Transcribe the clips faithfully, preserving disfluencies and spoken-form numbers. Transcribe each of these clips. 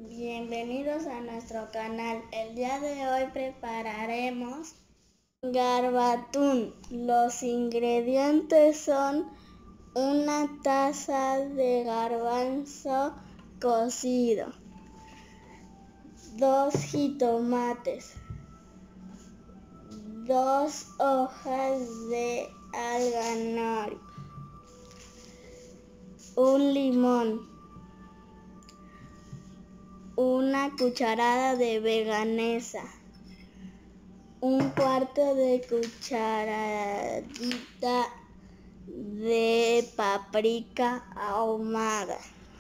Bienvenidos a nuestro canal. El día de hoy prepararemos garbatún. Los ingredientes son una taza de garbanzo cocido, dos jitomates, dos hojas de alga nori, un limón, una cucharada de veganesa, un cuarto de cucharadita de paprika ahumada.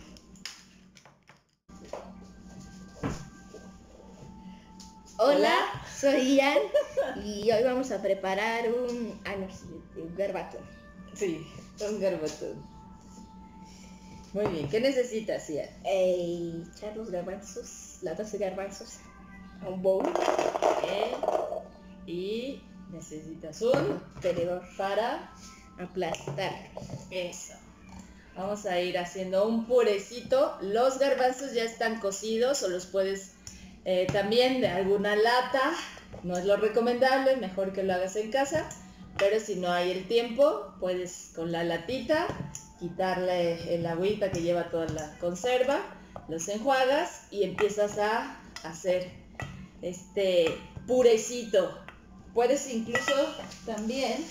Hola, soy Ian y hoy vamos a preparar un, ah, no, un garbatún. Sí, un garbatún. Muy bien, ¿qué necesitas, Ian? Eh, echar los garbanzos, la taza de garbanzos a un bowl. Okay. Y necesitas un tenedor para aplastar. Eso. Vamos a ir haciendo un purecito. Los garbanzos ya están cocidos o los puedes eh, también de alguna lata. No es lo recomendable, mejor que lo hagas en casa. Pero si no hay el tiempo, puedes con la latita quitarle el agüita que lleva toda la conserva, los enjuagas y empiezas a hacer este purecito. Puedes incluso también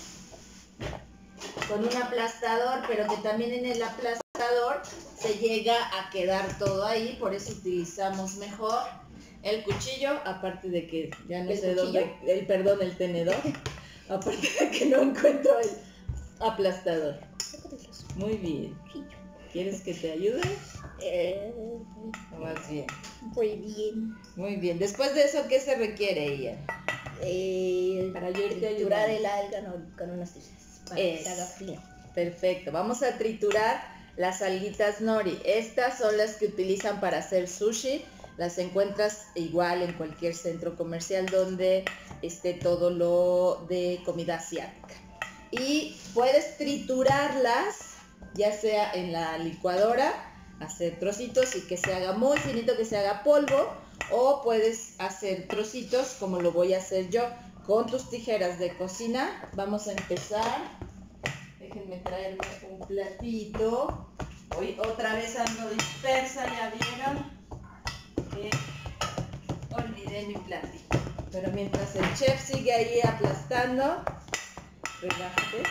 con un aplastador, pero que también en el aplastador se llega a quedar todo ahí, por eso utilizamos mejor el cuchillo, aparte de que ya no sé dónde, el perdón, el tenedor, aparte de que no encuentro el aplastador. Muy bien. ¿Quieres que te ayude? Eh, Más bien. Muy bien. Muy bien. Después de eso, ¿qué se requiere, Ian? Eh, Para yo irte triturar ayudando. el alga no, con unas tijeras para Es. que se haga fino. Perfecto. Vamos a triturar las alguitas nori. Estas son las que utilizan para hacer sushi. Las encuentras igual en cualquier centro comercial donde esté todo lo de comida asiática. Y puedes triturarlas, ya sea en la licuadora, hacer trocitos y que se haga muy finito, que se haga polvo, o puedes hacer trocitos como lo voy a hacer yo con tus tijeras de cocina. Vamos a empezar. Déjenme traerme un platito. Hoy otra vez ando dispersa, ya vieron que olvidé mi platito. Pero mientras el chef sigue ahí aplastando, relájate.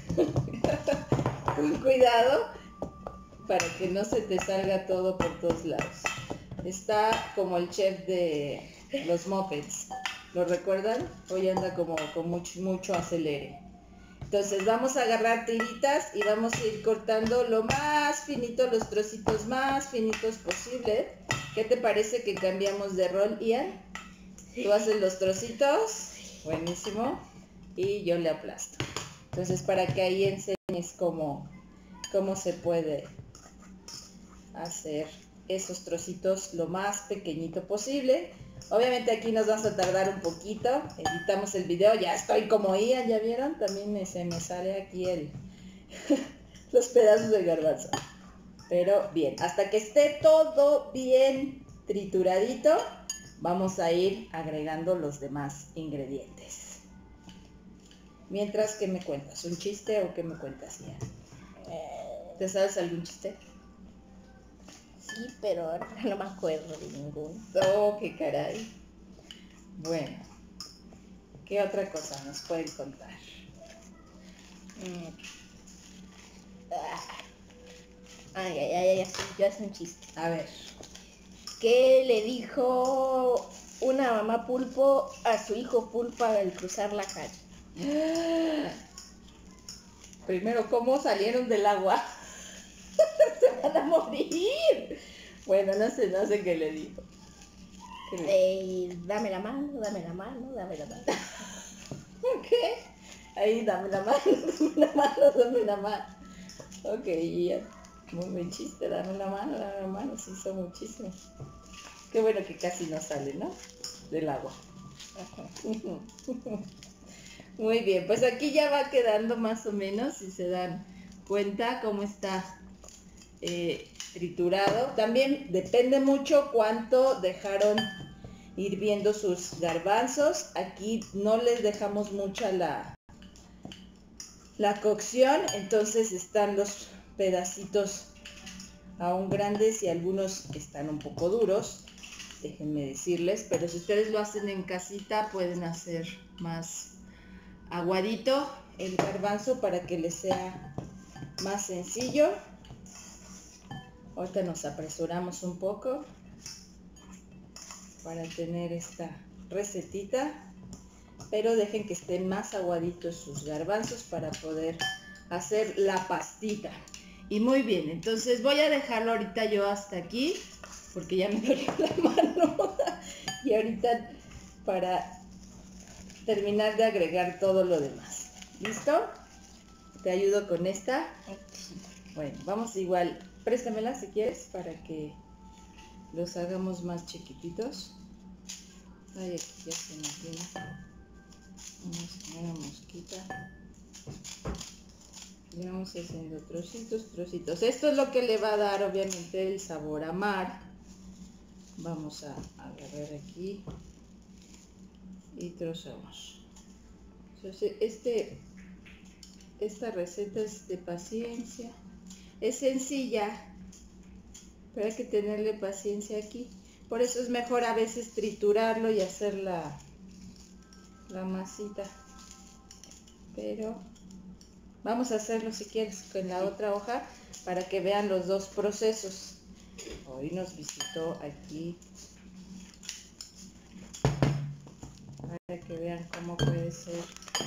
Con cuidado para que no se te salga todo por todos lados. Está como el chef de los Muppets. ¿Lo recuerdan? Hoy anda como con mucho, mucho acelere. Entonces vamos a agarrar tiritas y vamos a ir cortando lo más finito, los trocitos más finitos posible. ¿Qué te parece que cambiamos de rol, Ian? Tú haces los trocitos. Buenísimo. Y yo le aplasto. Entonces para que ahí enseñes cómo, cómo se puede hacer esos trocitos lo más pequeñito posible. Obviamente aquí nos vamos a tardar un poquito, editamos el video, ya estoy como Ian, ¿ya vieron? También me, se me sale aquí el los pedazos de garbanzo. Pero bien, hasta que esté todo bien trituradito, vamos a ir agregando los demás ingredientes. Mientras, ¿qué me cuentas? ¿Un chiste o qué me cuentas, Ian? ¿Te sabes algún chiste? Sí, pero ahora no me acuerdo de ninguno. Oh, qué caray. Bueno, ¿qué otra cosa nos pueden contar? Mm. Ah. Ay, ay, ay, ay, ya es un chiste. A ver. ¿Qué le dijo una mamá pulpo a su hijo pulpo al cruzar la calle? Primero, ¿cómo salieron del agua? Se van a morir. Bueno, no sé, no sé qué le dijo. ¿Qué le... Eh, dame la mano, dame la mano, dame la mano. ¿Qué? Ahí, dame la mano, dame la mano, dame la mano. Ok, ya. Muy buen chiste, dame la mano, dame la mano, sí, son muchísimos. Qué bueno que casi no sale, ¿no? Del agua. Muy bien, pues aquí ya va quedando más o menos, si se dan cuenta cómo está eh, triturado. También depende mucho cuánto dejaron hirviendo sus garbanzos. Aquí no les dejamos mucha la, la cocción, entonces están los pedacitos aún grandes y algunos están un poco duros, déjenme decirles, pero si ustedes lo hacen en casita pueden hacer más aguadito el garbanzo para que les sea más sencillo. Ahorita nos apresuramos un poco para tener esta recetita, pero dejen que estén más aguaditos sus garbanzos para poder hacer la pastita. Y muy bien, entonces voy a dejarlo ahorita yo hasta aquí porque ya me dolió la mano y ahorita para terminar de agregar todo lo demás. ¿Listo? ¿Te ayudo con esta? Bueno, vamos igual, préstamela si quieres para que los hagamos más chiquititos. Ay, aquí ya se nos viene una mosquita. Y vamos haciendo trocitos, trocitos. Esto es lo que le va a dar obviamente el sabor a mar. Vamos a agarrar aquí y trozamos. Entonces, este, esta receta es de paciencia. Es sencilla, pero hay que tenerle paciencia aquí. Por eso es mejor a veces triturarlo y hacer la, la masita. Pero vamos a hacerlo si quieres con la otra hoja para que vean los dos procesos. Hoy nos visitó aquí para que vean cómo puede ser.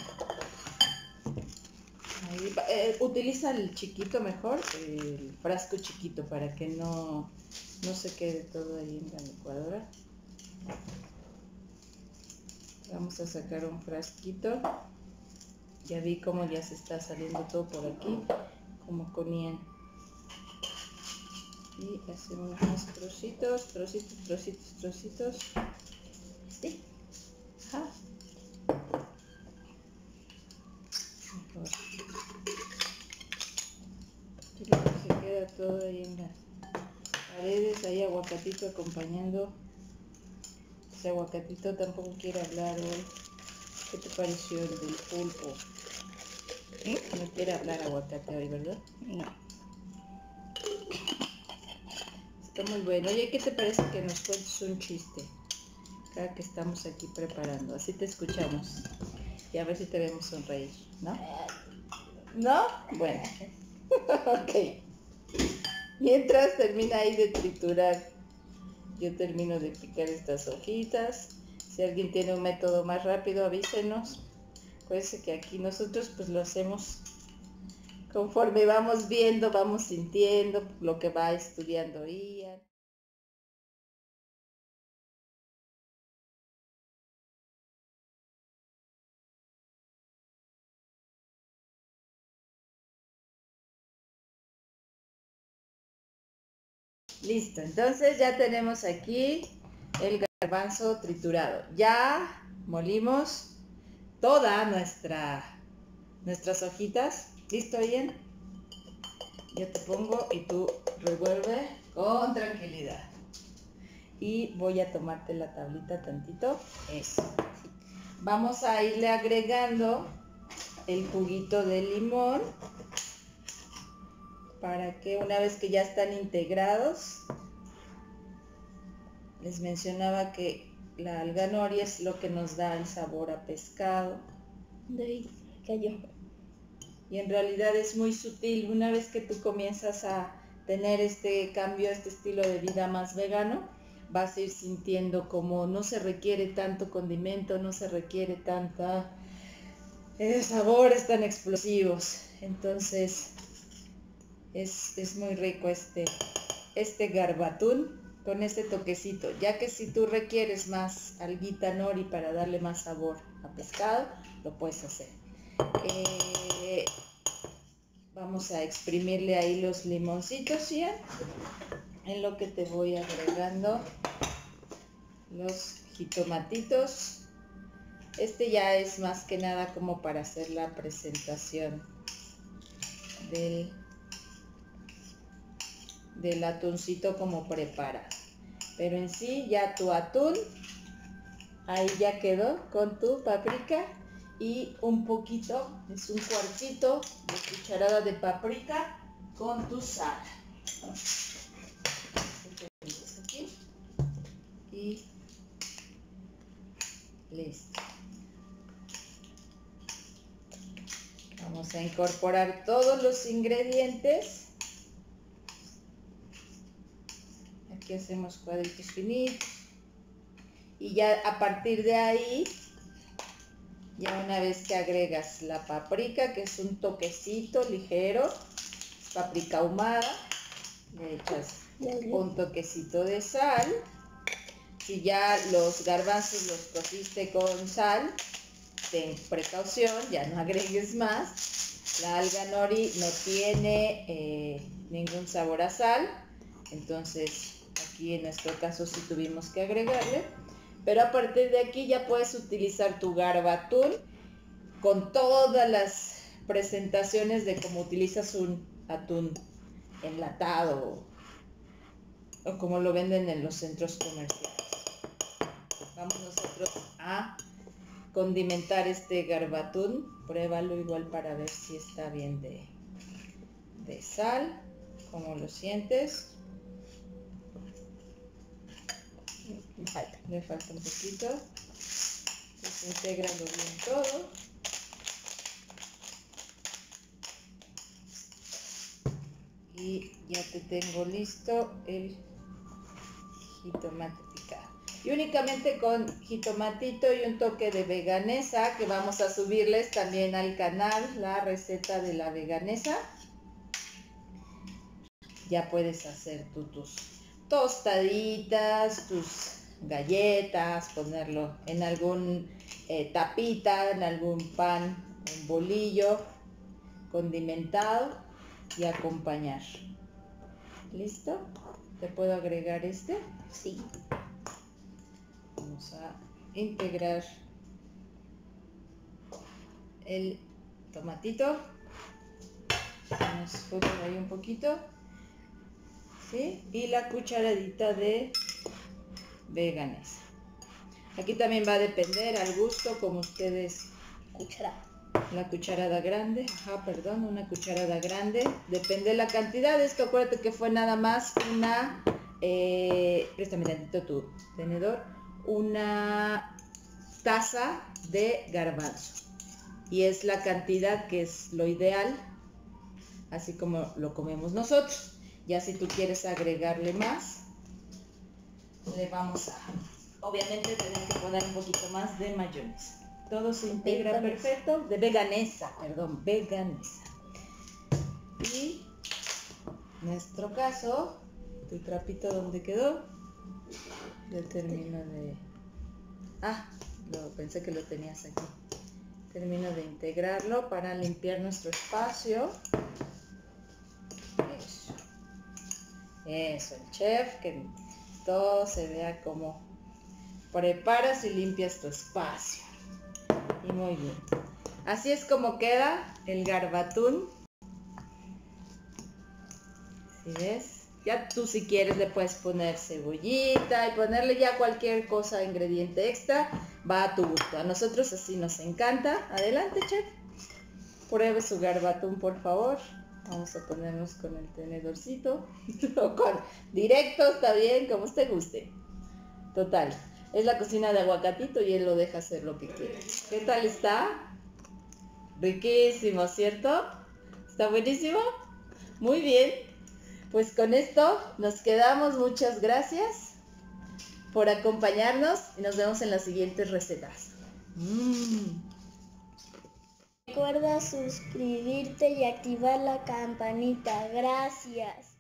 Ahí, eh, utiliza el chiquito mejor, el frasco chiquito para que no, no se quede todo ahí en la licuadora. Vamos a sacar un frasquito. Ya vi cómo ya se está saliendo todo por aquí, como conían. Y hacemos unos trocitos, trocitos, trocitos, trocitos. ¿Sí? Ajá. Mejor. Y luego se queda todo ahí en las paredes, hay aguacatito acompañando. Ese aguacatito tampoco quiere hablar hoy. ¿Qué te pareció el del pulpo? ¿Eh? No quiere hablar aguacate hoy, ¿verdad? No. Está muy bueno. Oye, ¿qué te parece que nos cuentes un chiste? Cada que estamos aquí preparando. Así te escuchamos. Y a ver si te vemos sonreír, ¿no? ¿No? Bueno. Ok. Mientras termina ahí de triturar, yo termino de picar estas hojitas. Si alguien tiene un método más rápido, avísenos. Acuérdense que aquí nosotros pues lo hacemos conforme vamos viendo, vamos sintiendo lo que va estudiando Ian. Listo, entonces ya tenemos aquí el garbanzo triturado. Ya molimos toda nuestra nuestras hojitas. ¿Listo, Ian? Yo te pongo y tú revuelve con tranquilidad. Y voy a tomarte la tablita tantito. Eso. Vamos a irle agregando el juguito de limón para que una vez que ya están integrados, les mencionaba que la alga nori es lo que nos da el sabor a pescado. De ahí cayó. Y en realidad es muy sutil. Una vez que tú comienzas a tener este cambio, este estilo de vida más vegano, vas a ir sintiendo como no se requiere tanto condimento, no se requiere tanta eh, sabores tan explosivos. Entonces es, es muy rico este, este garbatún con este toquecito, ya que si tú requieres más alguita nori para darle más sabor a pescado, lo puedes hacer. Eh, vamos a exprimirle ahí los limoncitos ya, en lo que te voy agregando los jitomatitos. Este ya es más que nada como para hacer la presentación del, del atuncito como preparado. Pero en sí ya tu atún, ahí ya quedó con tu paprika y un poquito, es un cuartito de cucharada de paprika con tu sal. Aquí. Y listo. Vamos a incorporar todos los ingredientes. Aquí hacemos cuadritos finitos. Y ya a partir de ahí, ya una vez que agregas la paprika, que es un toquecito ligero, paprika ahumada, le echas un toquecito de sal. Si ya los garbanzos los cociste con sal, ten precaución, ya no agregues más. La alga nori no tiene eh, ningún sabor a sal, entonces aquí en nuestro caso sí tuvimos que agregarle. Pero a partir de aquí ya puedes utilizar tu garbatún con todas las presentaciones de cómo utilizas un atún enlatado o como lo venden en los centros comerciales. Vamos nosotros a condimentar este garbatún. Pruébalo igual para ver si está bien de, de sal, cómo lo sientes. Le falta, le falta un poquito. Desintégralo bien todo. Y ya te tengo listo el jitomate picado. Y únicamente con jitomatito y un toque de veganesa, que vamos a subirles también al canal la receta de la veganesa. Ya puedes hacer tú tus tostaditas, tus galletas, ponerlo en algún eh, tapita, en algún pan, un bolillo condimentado y acompañar. ¿Listo? ¿Te puedo agregar este? Sí. Vamos a integrar el tomatito. Vamos a poner ahí un poquito. ¿Sí? Y la cucharadita de veganesa. Aquí también va a depender al gusto, como ustedes. Cucharada. La cucharada grande, ajá, perdón, una cucharada grande. Depende de la cantidad. Esto acuérdate que fue nada más una, eh, préstame tantito tu tenedor, una taza de garbanzo. Y es la cantidad que es lo ideal, así como lo comemos nosotros. Ya si tú quieres agregarle más, le vamos a, obviamente tenemos que poner un poquito más de mayonesa. Todo se integra veganesa. Perfecto, de veganesa, perdón, veganesa. Y en nuestro caso, tu trapito donde quedó, ya termino de, ah, lo, pensé que lo tenías aquí. Termino de integrarlo para limpiar nuestro espacio. Eso. Eso, el chef, que todo se vea como preparas y limpias tu espacio. Y muy bien. Así es como queda el garbatún. ¿Sí ves? Ya tú si quieres le puedes poner cebollita y ponerle ya cualquier cosa, ingrediente extra. Va a tu gusto. A nosotros así nos encanta. Adelante, chef. Pruebe su garbatún, por favor. Vamos a ponernos con el tenedorcito. O con directo, está bien, como usted guste. Total. Es la cocina de Aguacatito y él lo deja hacer lo que quiere. ¿Qué tal está? Riquísimo, ¿cierto? ¿Está buenísimo? Muy bien. Pues con esto nos quedamos. Muchas gracias por acompañarnos y nos vemos en las siguientes recetas. Mm. Recuerda suscribirte y activar la campanita. Gracias.